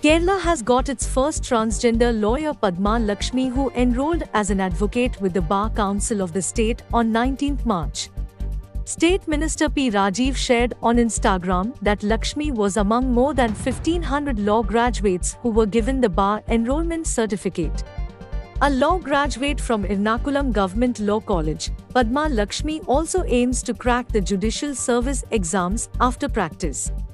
Kerala has got its first transgender lawyer, Padma Lakshmi, who enrolled as an advocate with the Bar Council of the state on 19 March. State Minister P. Rajiv shared on Instagram that Lakshmi was among more than 1,500 law graduates who were given the bar enrollment certificate. A law graduate from Ernakulam Government Law College, Padma Lakshmi also aims to crack the judicial service exams after practice.